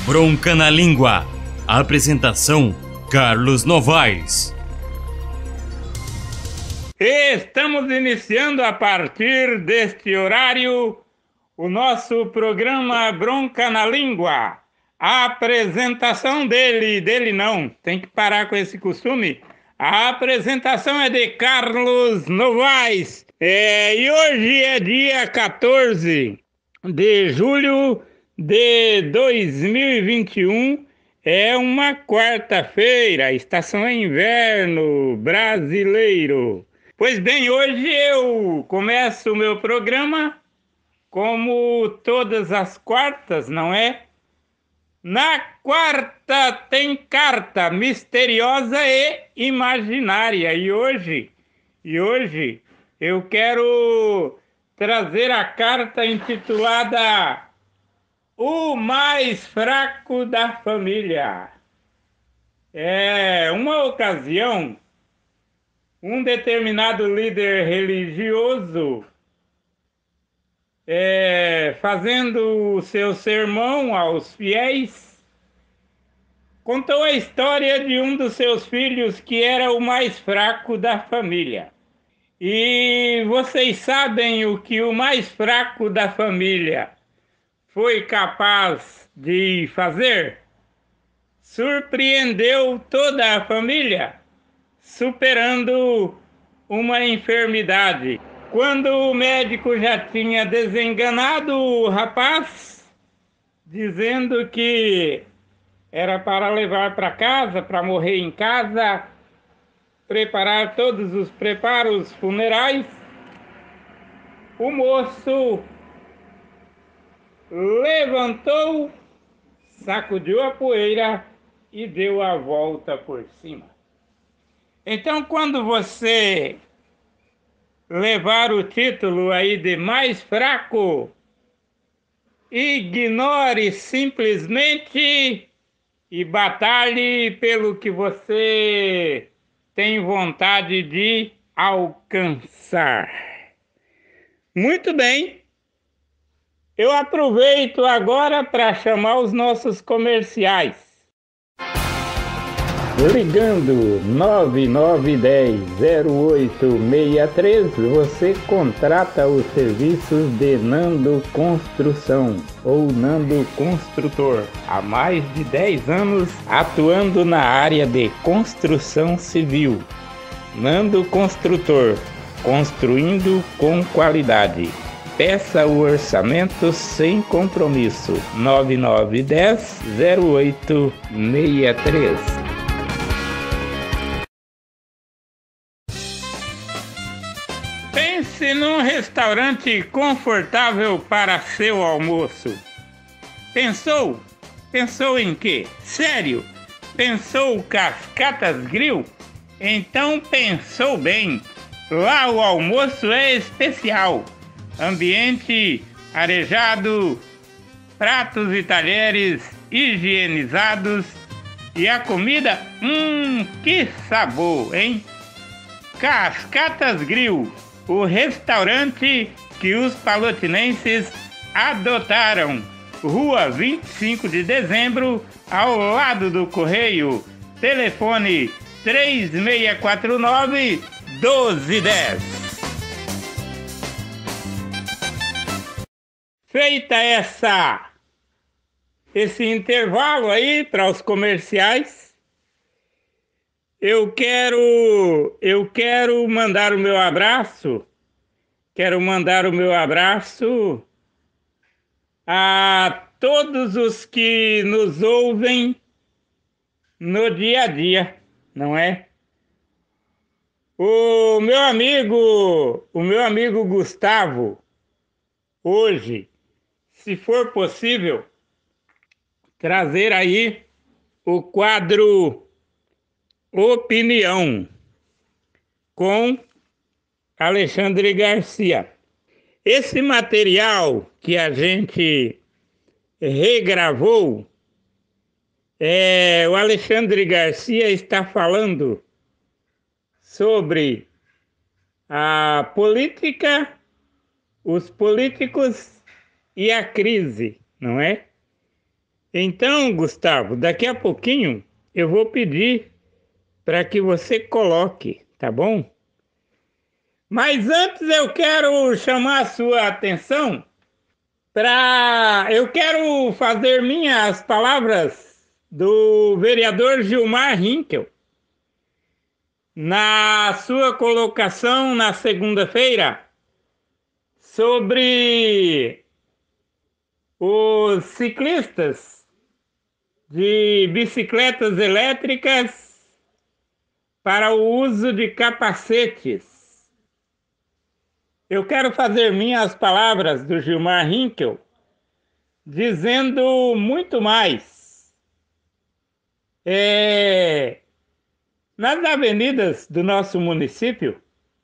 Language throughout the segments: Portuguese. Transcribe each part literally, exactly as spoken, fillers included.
Bronca na Língua. Apresentação: Carlos Novaes. Estamos iniciando a partir deste horário o nosso programa Bronca na Língua. A apresentação dele, dele não, tem que parar com esse costume. A apresentação é de Carlos Novaes. É, e hoje é dia quatorze de julho de dois mil e vinte e um. É uma quarta-feira, estação é inverno brasileiro. Pois bem, hoje eu começo o meu programa como todas as quartas, não é? Na quarta tem carta misteriosa e imaginária. E hoje, e hoje eu quero trazer a carta intitulada O Mais Fraco da Família. É uma ocasião, um determinado líder religioso, é, fazendo o seu sermão aos fiéis, contou a história de um dos seus filhos que era o mais fraco da família. E vocês sabem o que o mais fraco da família foi capaz de fazer? Surpreendeu toda a família, superando uma enfermidade. Quando o médico já tinha desenganado o rapaz, dizendo que era para levar para casa, para morrer em casa, preparar todos os preparos funerais, o moço levantou, sacudiu a poeira e deu a volta por cima. Então, quando você levar o título aí de mais fraco, ignore simplesmente e batalhe pelo que você tem vontade de alcançar. Muito bem. Eu aproveito agora para chamar os nossos comerciais. Ligando nove nove um zero zero oito seis três, você contrata os serviços de Nando Construção ou Nando Construtor. Há mais de dez anos atuando na área de construção civil. Nando Construtor, construindo com qualidade. Peça o orçamento sem compromisso. nove nove um zero zero oito seis três. Pense num restaurante confortável para seu almoço. Pensou? Pensou em quê? Sério? Pensou Cascatas Grill? Então pensou bem. Lá o almoço é especial. Ambiente arejado, pratos e talheres higienizados e a comida, hum, que sabor, hein? Cascatas Grill, o restaurante que os palotinenses adotaram. Rua vinte e cinco de dezembro, ao lado do Correio. Telefone três seis quatro nove, um dois um zero. Feita essa, esse intervalo aí para os comerciais, eu quero, eu quero mandar o meu abraço, quero mandar o meu abraço a todos os que nos ouvem no dia a dia, não é? O meu amigo, o meu amigo Gustavo, hoje, se for possível, trazer aí o quadro Opinião com Alexandre Garcia. Esse material que a gente regravou, é, o Alexandre Garcia está falando sobre a política, os políticos e a crise, não é? Então, Gustavo, daqui a pouquinho eu vou pedir para que você coloque, tá bom? Mas antes eu quero chamar a sua atenção para... Eu quero fazer minhas palavras do vereador Gilmar Rinkel na sua colocação na segunda-feira sobre os ciclistas de bicicletas elétricas para o uso de capacetes. Eu quero fazer minhas palavras do Gilmar Rinkel dizendo muito mais. É, nas avenidas do nosso município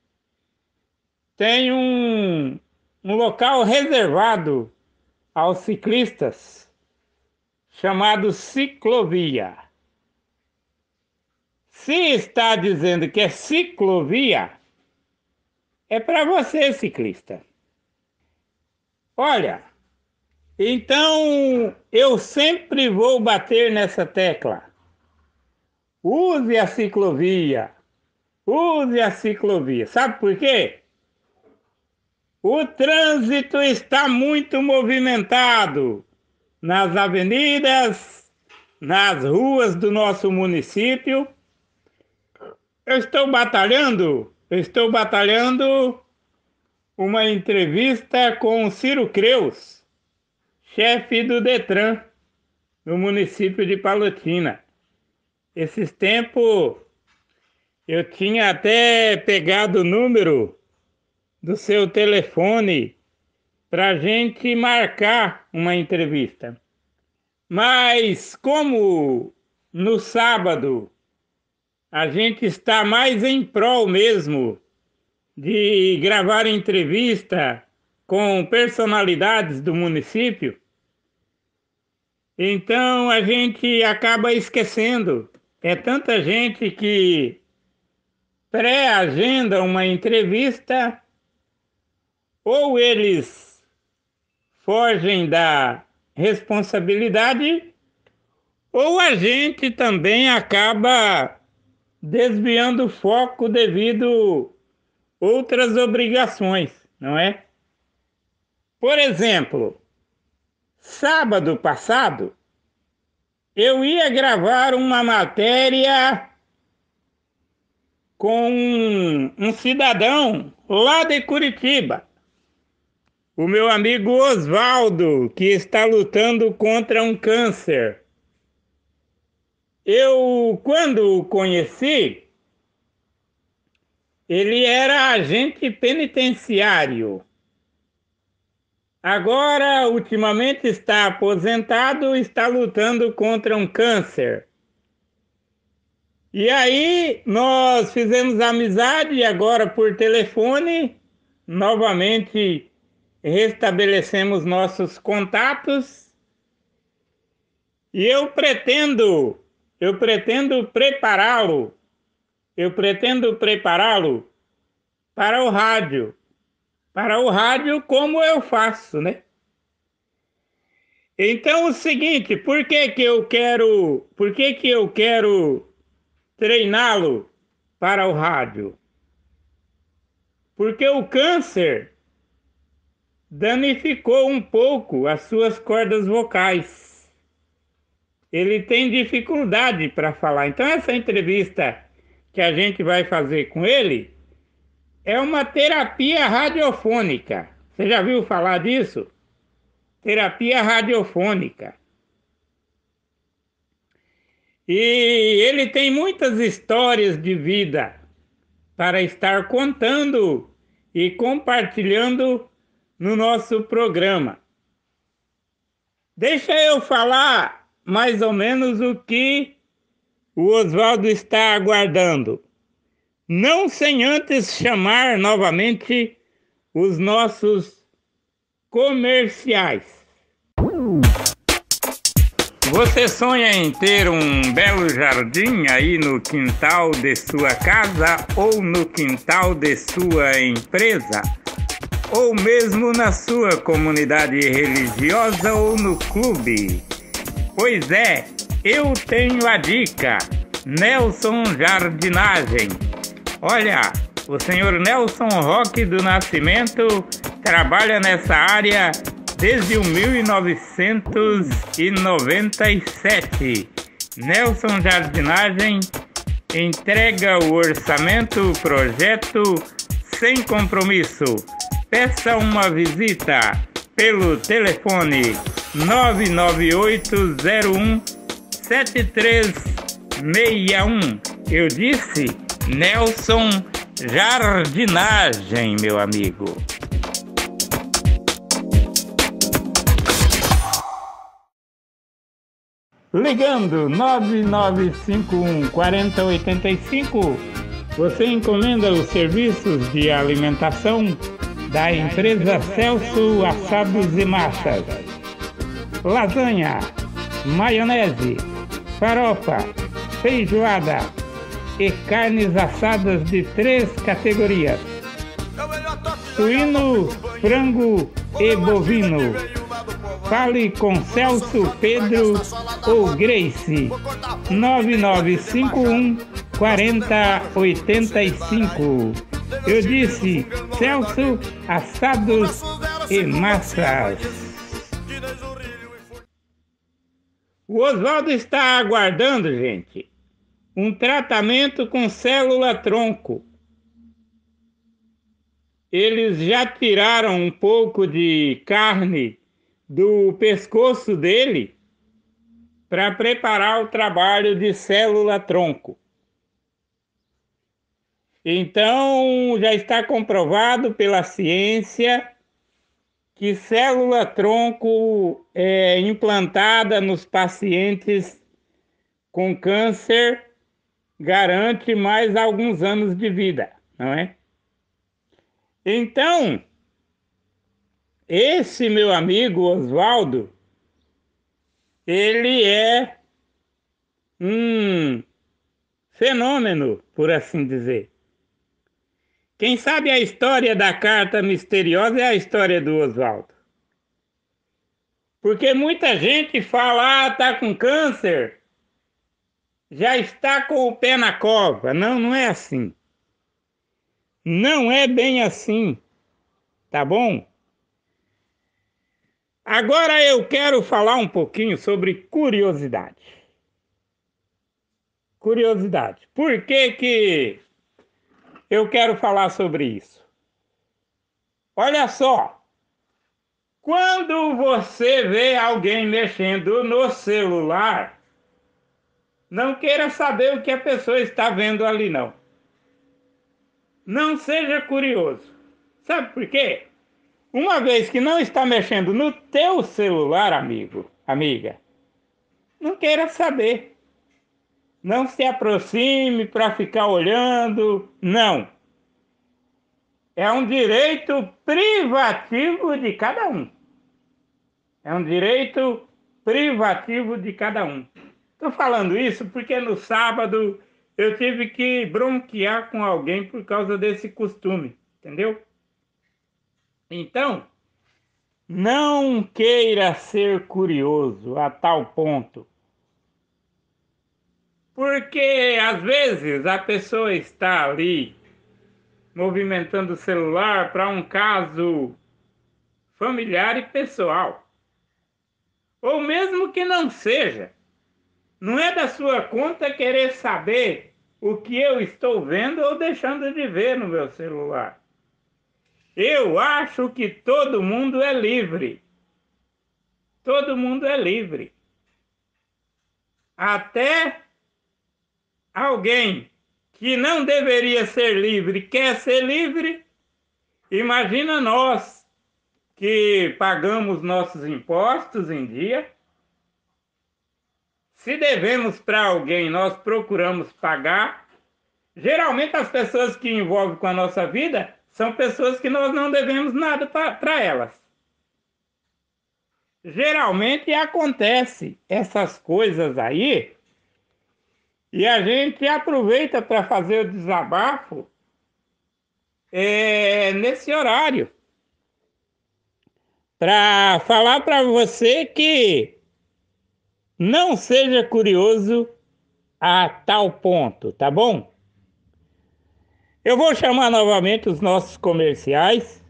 tem um, um local reservado aos ciclistas chamado ciclovia. Se está dizendo que é ciclovia, é para você, ciclista. Olha, então eu sempre vou bater nessa tecla. Use a ciclovia. Use a ciclovia. Sabe por quê? O trânsito está muito movimentado nas avenidas, nas ruas do nosso município. Eu estou batalhando, eu estou batalhando uma entrevista com o Ciro Creus, chefe do Detran, no município de Palotina. Esses tempos eu tinha até pegado o número do seu telefone para a gente marcar uma entrevista. Mas como no sábado a gente está mais em prol mesmo de gravar entrevista com personalidades do município, então a gente acaba esquecendo. É tanta gente que pré-agenda uma entrevista, ou eles fogem da responsabilidade, ou a gente também acaba desviando o foco devido a outras obrigações, não é? Por exemplo, sábado passado, eu ia gravar uma matéria com um, um cidadão lá de Curitiba, o meu amigo Osvaldo, que está lutando contra um câncer. Eu, quando o conheci, ele era agente penitenciário. Agora, ultimamente, está aposentado e está lutando contra um câncer. E aí, nós fizemos amizade, agora por telefone, novamente restabelecemos nossos contatos. E eu pretendo, eu pretendo prepará-lo, eu pretendo prepará-lo para o rádio. Para o rádio, como eu faço, né? Então, o seguinte, por que que eu quero, por que que eu quero treiná-lo para o rádio? Porque o câncer danificou um pouco as suas cordas vocais. Ele tem dificuldade para falar. Então, essa entrevista que a gente vai fazer com ele é uma terapia radiofônica. Você já viu falar disso? Terapia radiofônica. E ele tem muitas histórias de vida para estar contando e compartilhando no nosso programa. Deixa eu falar mais ou menos o que o Osvaldo está aguardando. Não sem antes chamar novamente os nossos comerciais. Você sonha em ter um belo jardim aí no quintal de sua casa ou no quintal de sua empresa? Ou mesmo na sua comunidade religiosa ou no clube? Pois é, eu tenho a dica. Nelson Jardinagem. Olha, o senhor Nelson Roque do Nascimento trabalha nessa área desde mil novecentos e noventa e sete. Nelson Jardinagem entrega o orçamento, o projeto sem compromisso. Peça uma visita pelo telefone nove nove oito zero um sete três seis um. Eu disse Nelson Jardinagem, meu amigo. Ligando nove nove cinco um quatro zero oito cinco, você encomenda os serviços de alimentação da empresa Celso Assados e Massas. Lasanha, maionese, farofa, feijoada e carnes assadas de três categorias: suíno, frango e bovino. Fale com Celso, Pedro ou Grace. nove nove cinco um quatro zero oito cinco. Eu disse Celso Assados e Massas. O Oswaldo está aguardando, gente, um tratamento com célula-tronco. Eles já tiraram um pouco de carne do pescoço dele para preparar o trabalho de célula-tronco. Então, já está comprovado pela ciência que célula-tronco é implantada nos pacientes com câncer garante mais alguns anos de vida, não é? Então, esse meu amigo Oswaldo, ele é um fenômeno, por assim dizer. Quem sabe a história da carta misteriosa é a história do Oswaldo. Porque muita gente fala, ah, tá com câncer, já está com o pé na cova. Não, não é assim. Não é bem assim, tá bom? Agora eu quero falar um pouquinho sobre curiosidade. Curiosidade. Por que que eu quero falar sobre isso? Olha só. Quando você vê alguém mexendo no celular, não queira saber o que a pessoa está vendo ali, não. Não seja curioso. Sabe por quê? Uma vez que não está mexendo no teu celular, amigo, amiga, não queira saber. Não se aproxime para ficar olhando, não. É um direito privativo de cada um. É um direito privativo de cada um. Estou falando isso porque no sábado eu tive que bronquear com alguém por causa desse costume, entendeu? Então, não queira ser curioso a tal ponto. Porque às vezes a pessoa está ali movimentando o celular para um caso familiar e pessoal. Ou mesmo que não seja. Não é da sua conta querer saber o que eu estou vendo ou deixando de ver no meu celular. Eu acho que todo mundo é livre. Todo mundo é livre. Até alguém que não deveria ser livre quer ser livre. Imagina nós que pagamos nossos impostos em dia. Se devemos para alguém, nós procuramos pagar. Geralmente as pessoas que envolvem com a nossa vida são pessoas que nós não devemos nada para elas. Geralmente acontece essas coisas aí e a gente aproveita para fazer o desabafo é, nesse horário. Para falar para você que não seja curioso a tal ponto, tá bom? Eu vou chamar novamente os nossos comerciais.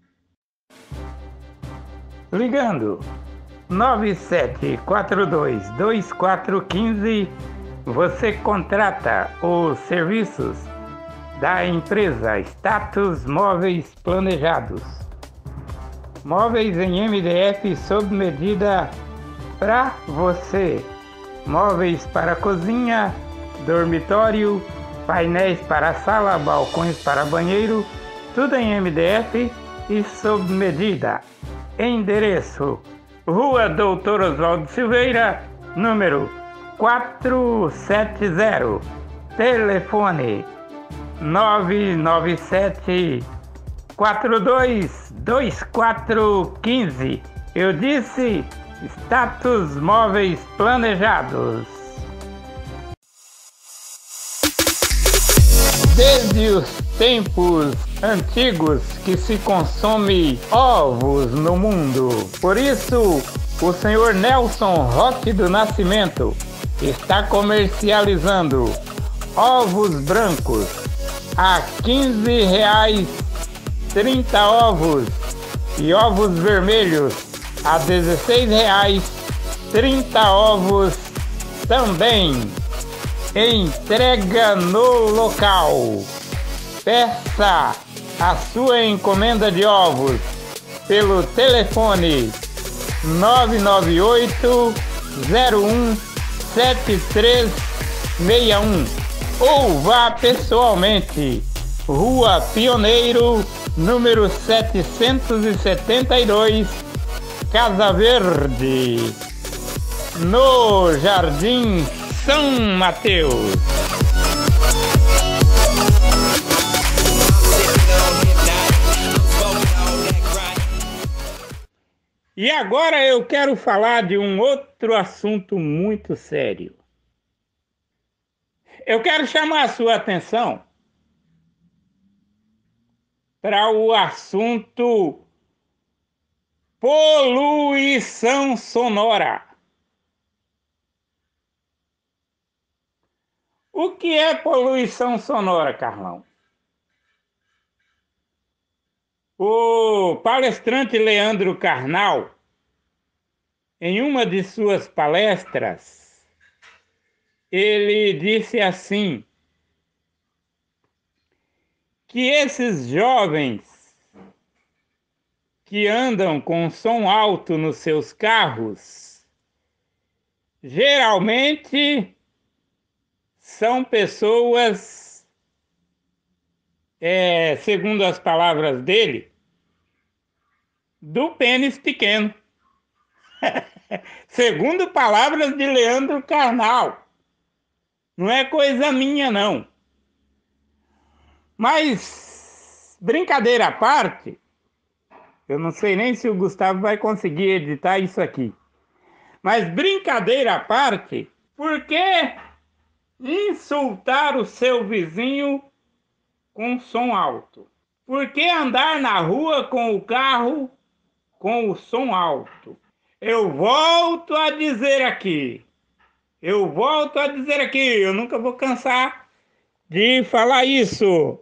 Ligando nove sete quatro dois, dois quatro um cinco, você contrata os serviços da empresa Status Móveis Planejados. Móveis em M D F sob medida para você. Móveis para cozinha, dormitório, painéis para sala, balcões para banheiro, tudo em M D F e sob medida. Endereço: Rua Doutor Oswaldo Silveira, número quatrocentos e setenta. Telefone nove nove sete quatro dois, dois quatro um cinco. Eu disse Status Móveis Planejados. Desde os tempos antigos que se consome ovos no mundo. Por isso, o senhor Nelson Roque do Nascimento está comercializando ovos brancos a quinze reais trinta ovos e ovos vermelhos a dezesseis reais trinta ovos também. Entrega no local. Peça a sua encomenda de ovos pelo telefone nove nove oito, zero um, sete três seis um ou vá pessoalmente. Rua Pioneiro, número setecentos e setenta e dois, Casa Verde, no Jardim São Mateus. E agora eu quero falar de um outro assunto muito sério. Eu quero chamar a sua atenção para o assunto poluição sonora. O que é poluição sonora, Carlão? O palestrante Leandro Carnal, em uma de suas palestras, ele disse assim, que esses jovens que andam com som alto nos seus carros, geralmente são pessoas, é, segundo as palavras dele, do pênis pequeno. Segundo palavras de Leandro Carnal. Não é coisa minha, não. Mas, brincadeira à parte, eu não sei nem se o Gustavo vai conseguir editar isso aqui. Mas, brincadeira à parte, por que insultar o seu vizinho com som alto? Por que andar na rua com o carro com o som alto? Eu volto a dizer aqui, eu volto a dizer aqui, eu nunca vou cansar de falar isso.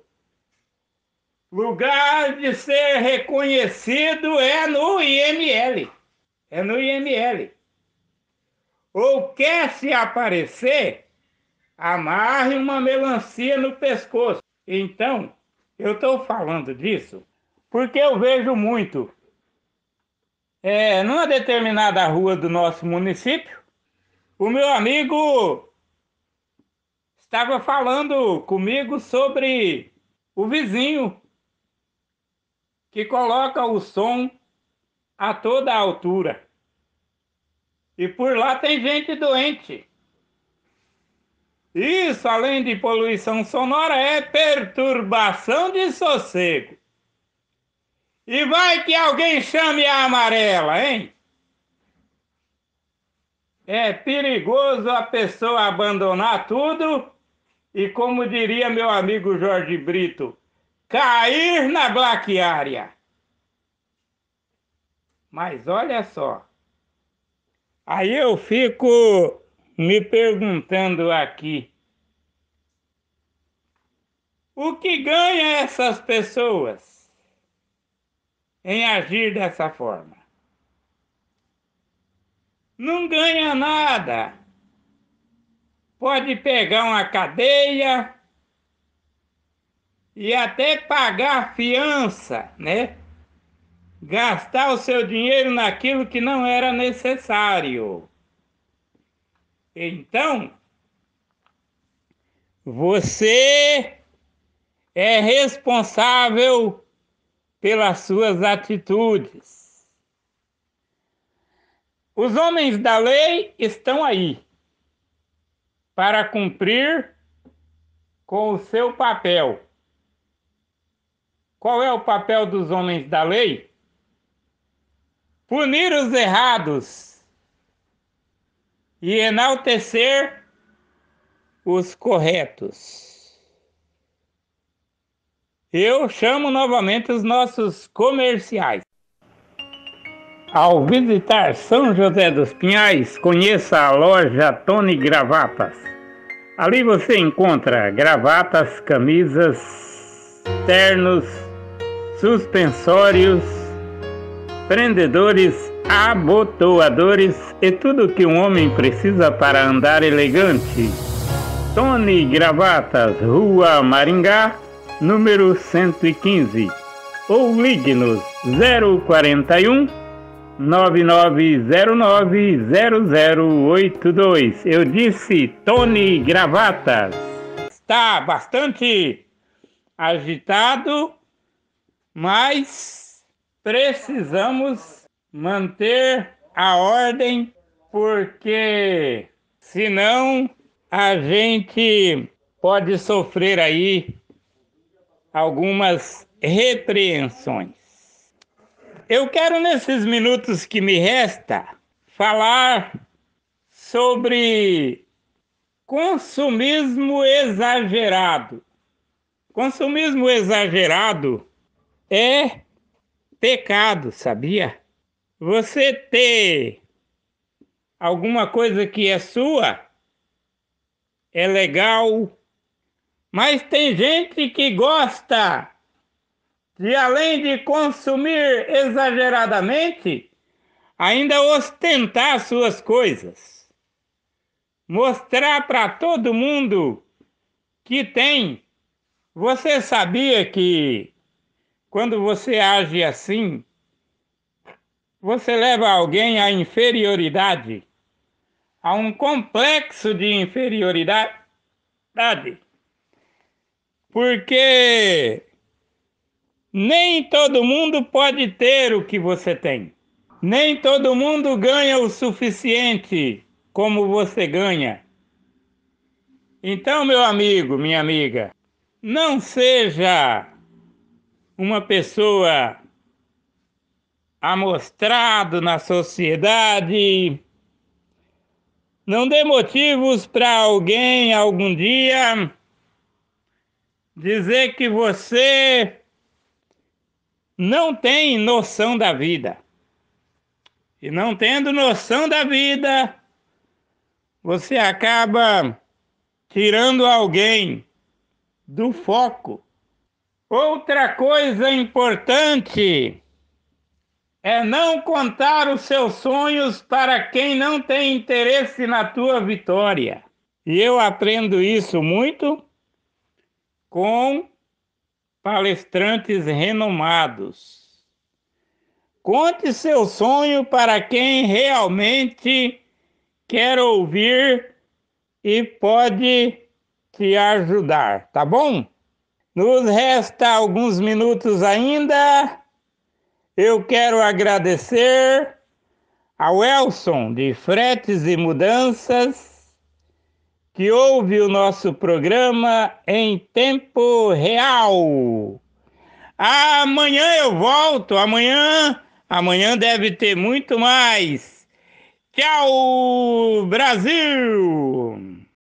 Lugar de ser reconhecido é no I M L. É no I M L. Ou quer se aparecer, amarre uma melancia no pescoço. Então, eu estou falando disso porque eu vejo muito. É, numa determinada rua do nosso município, o meu amigo estava falando comigo sobre o vizinho que coloca o som a toda a altura. E por lá tem gente doente. Isso, além de poluição sonora, é perturbação de sossego. E vai que alguém chame a amarela, hein? É perigoso a pessoa abandonar tudo e, como diria meu amigo Jorge Brito, cair na blaquiária. Mas olha só, Aí eu fico me perguntando aqui, o que ganha essas pessoas em agir dessa forma? Não ganha nada. Pode pegar uma cadeia e até pagar fiança, né? Gastar o seu dinheiro naquilo que não era necessário. Então, você é responsável pelas suas atitudes. Os homens da lei estão aí para cumprir com o seu papel. Qual é o papel dos homens da lei? Punir os errados e enaltecer os corretos. Eu chamo novamente os nossos comerciais. Ao visitar São José dos Pinhais, conheça a loja Tony Gravatas. Ali você encontra gravatas, camisas, ternos, suspensórios, prendedores, abotoadores e tudo que um homem precisa para andar elegante. Tony Gravatas, Rua Maringá, número cento e quinze. Ou ligue-nos zero quarenta e um, nove nove zero nove, zero zero oito dois. Eu disse Tony Gravatas. Está bastante agitado, mas precisamos manter a ordem, porque senão a gente pode sofrer aí algumas repreensões. Eu quero, nesses minutos que me resta, falar sobre consumismo exagerado. Consumismo exagerado é pecado, sabia? Você ter alguma coisa que é sua é legal, mas tem gente que gosta de, além de consumir exageradamente, ainda ostentar suas coisas. Mostrar para todo mundo que tem. Você sabia que quando você age assim, você leva alguém à inferioridade, a um complexo de inferioridade? Porque nem todo mundo pode ter o que você tem. Nem todo mundo ganha o suficiente como você ganha. Então, meu amigo, minha amiga, não seja uma pessoa amostrado na sociedade. Não dê motivos para alguém algum dia dizer que você não tem noção da vida. E não tendo noção da vida, você acaba tirando alguém do foco. Outra coisa importante é não contar os seus sonhos para quem não tem interesse na tua vitória. E eu aprendo isso muito com palestrantes renomados. Conte seu sonho para quem realmente quer ouvir e pode te ajudar, tá bom? Nos resta alguns minutos ainda. Eu quero agradecer ao Elson de Fretes e Mudanças, que ouve o nosso programa em tempo real. Amanhã eu volto, amanhã, amanhã deve ter muito mais. Tchau, Brasil!